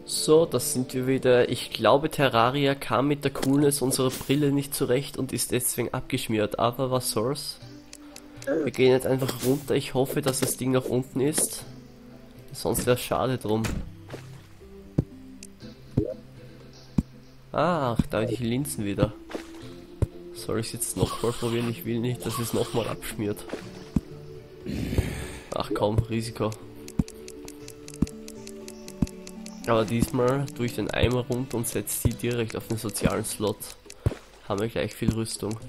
So, das sind wir wieder. Ich glaube, Terraria kam mit der Coolness unserer Brille nicht zurecht und ist deswegen abgeschmiert. Aber was soll's? Wir gehen jetzt einfach runter. Ich hoffe, dass das Ding noch unten ist. Sonst wäre es schade drum. Ach, da habe ich die Linsen wieder. Soll ich es jetzt nochmal probieren? Ich will nicht, dass es nochmal abschmiert. Ach komm, Risiko. Aber diesmal tue ich den Eimer runter und setze sie direkt auf den sozialen Slot. Haben wir gleich viel Rüstung.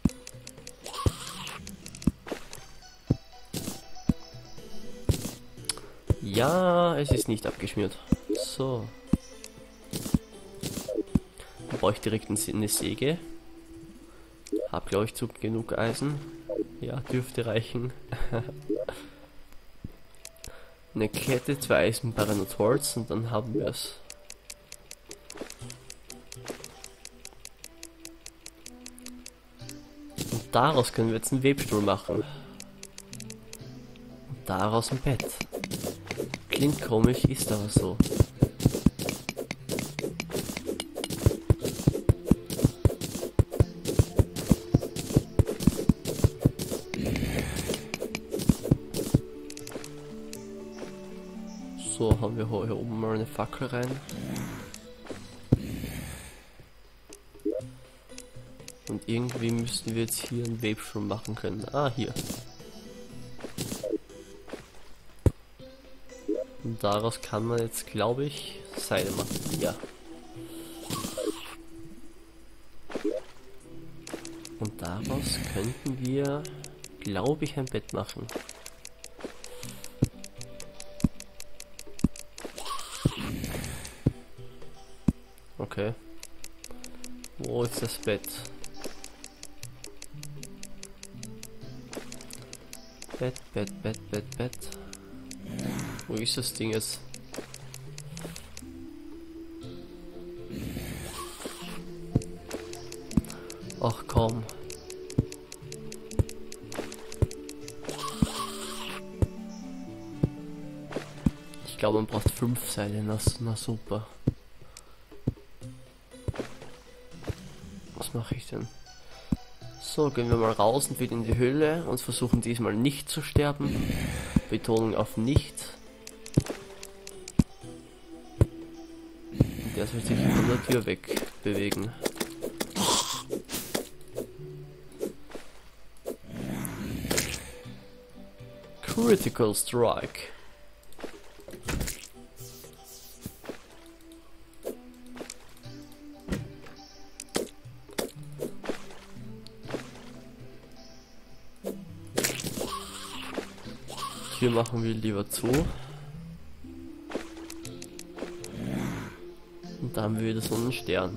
Ja, es ist nicht abgeschmiert. So. Dann brauche ich direkt eine Säge. Hab glaube ich genug Eisen. Ja, dürfte reichen. Eine Kette, 2 Eisenbarren und Holz und dann haben wir es. Und daraus können wir jetzt einen Webstuhl machen. Und daraus ein Bett. Klingt komisch, ist aber so. So, haben wir hier oben mal eine Fackel rein. Und irgendwie müssten wir jetzt hier einen Webstuhl machen können. Ah, hier. Und daraus kann man jetzt, glaube ich, Seile machen. Ja. Und daraus könnten wir, glaube ich, ein Bett machen. Okay. Wo ist das Bett? Bett. Wo ist das Ding jetzt? Ach komm. Ich glaube, man braucht 5 Seile. Na super. Was mache ich denn? So, gehen wir mal raus und wieder in die Höhle und versuchen diesmal nicht zu sterben. Betonung auf nicht. Und der soll sich von der Tür wegbewegen. Critical Strike. Hier machen wir lieber zu. Und da haben wir wieder so einen Stern.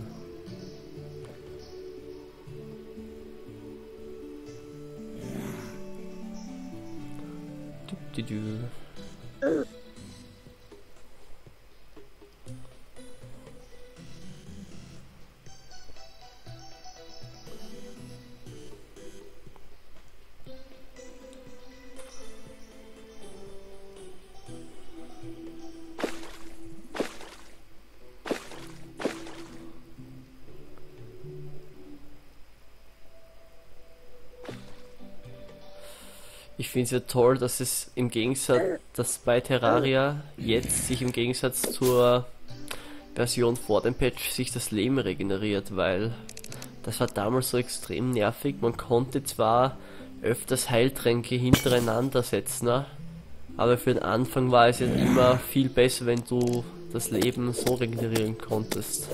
Ich finde es ja toll, dass es im Gegensatz, dass bei Terraria jetzt sich im Gegensatz zur Version vor dem Patch sich das Leben regeneriert, weil das war damals so extrem nervig. Man konnte zwar öfters Heiltränke hintereinander setzen, ne? Aber für den Anfang war es ja immer viel besser, wenn du das Leben so regenerieren konntest.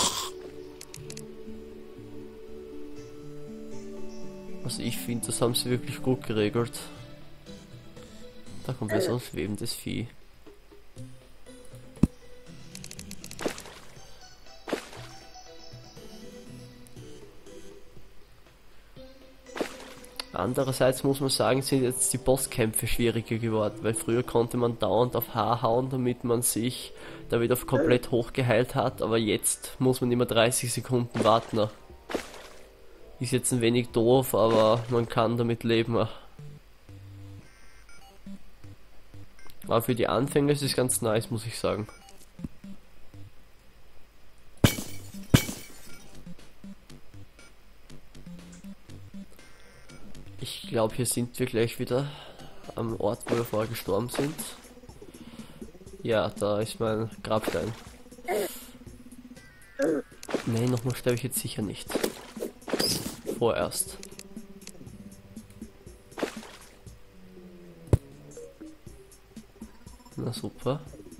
Also ich finde, das haben sie wirklich gut geregelt. Da kommt ja so ein schwebendes Vieh. Andererseits muss man sagen, sind jetzt die Bosskämpfe schwieriger geworden, weil früher konnte man dauernd auf H hauen, damit man sich da wieder komplett hochgeheilt hat, aber jetzt muss man immer 30 Sekunden warten. Ist jetzt ein wenig doof, aber man kann damit leben. Aber für die Anfänger ist es ganz nice, muss ich sagen. Ich glaube, hier sind wir gleich wieder am Ort, wo wir vorher gestorben sind. Ja, da ist mein Grabstein. Nee, nochmal sterbe ich jetzt sicher nicht. Vorerst. Na super.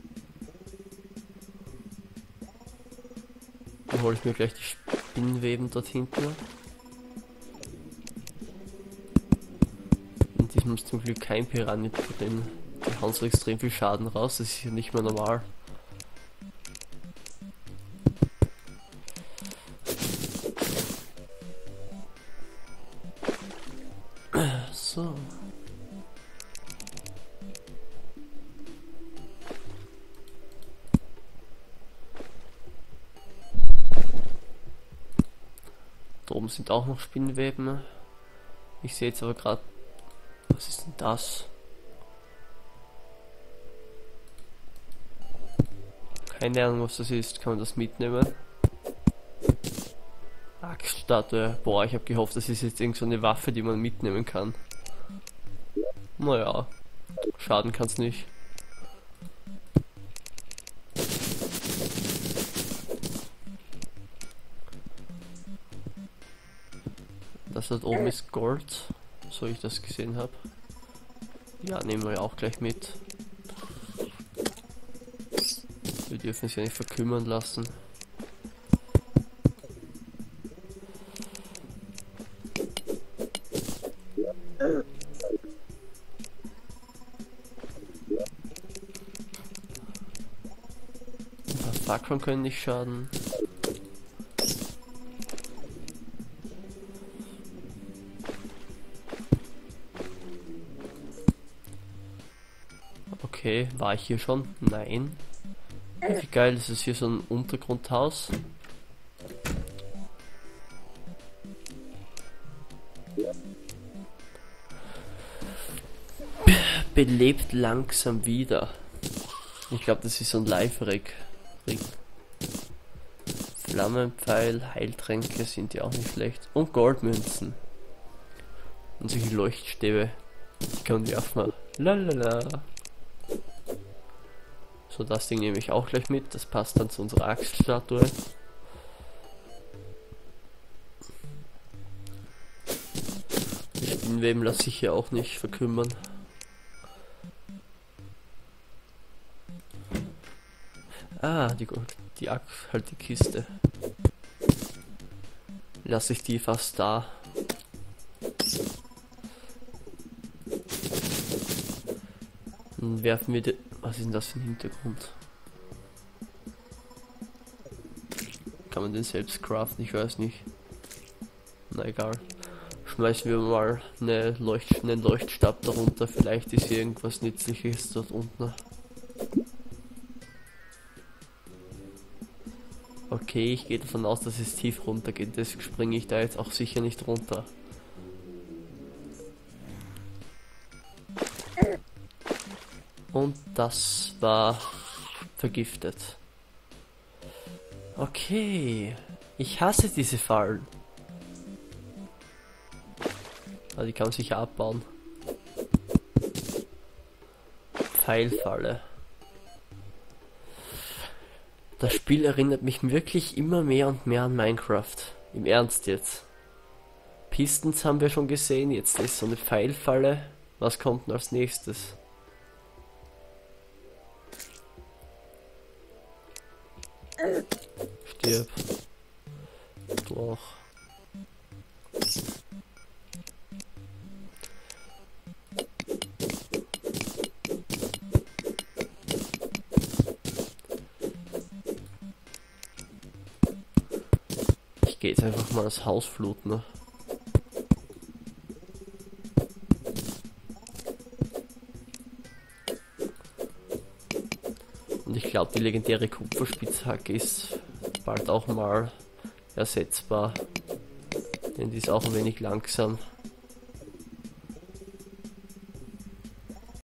Dann hole ich mir gleich die Spinnweben dort hinten. Und diesmal ist zum Glück kein Piranha drin. Die hauen so extrem viel Schaden raus, das ist ja nicht mehr normal. So. Da oben sind auch noch Spinnweben. Ich sehe jetzt aber gerade, was ist denn das? Keine Ahnung, was das ist. Kann man das mitnehmen? Axtstatue. Boah, ich habe gehofft, das ist jetzt irgend so eine Waffe, die man mitnehmen kann. Naja, schaden kann's nicht. Das dort oben ist Gold, so ich das gesehen habe. Ja, nehmen wir ja auch gleich mit. Wir dürfen es ja nicht verkümmern lassen. Fackeln können nicht schaden. Okay, war ich hier schon? Nein. Wie geil ist es hier, so ein Untergrundhaus? Belebt langsam wieder. Ich glaube, das ist so ein Live-Rig. Flammenpfeil, Heiltränke sind ja auch nicht schlecht. Und Goldmünzen. Und solche Leuchtstäbe. Die kann man werfen. Lalala. So, das Ding nehme ich auch gleich mit. Das passt dann zu unserer Axtstatue. Die Spinnweben lasse ich hier auch nicht verkümmern. Ah, die Axt, halt die Kiste. Lasse ich die fast da. Dann werfen wir die. Was ist denn das für ein Hintergrund? Kann man den selbst craften? Ich weiß nicht. Na egal. Schmeißen wir mal einen Leuchtstab darunter. Vielleicht ist hier irgendwas Nützliches dort unten. Okay, ich gehe davon aus, dass es tief runter geht. Deswegen springe ich da jetzt auch sicher nicht runter. Und das war vergiftet. Okay. Ich hasse diese Fallen. Aber die kann man sicher abbauen. Pfeilfalle. Das Spiel erinnert mich wirklich immer mehr und mehr an Minecraft. Im Ernst jetzt. Pistons haben wir schon gesehen, jetzt ist so eine Pfeilfalle. Was kommt denn als nächstes? Stirb. Du auch. Ich gehe jetzt einfach mal das Haus fluten. Ne? Und ich glaube, die legendäre Kupferspitzhacke ist bald auch mal ersetzbar. Denn die ist auch ein wenig langsam.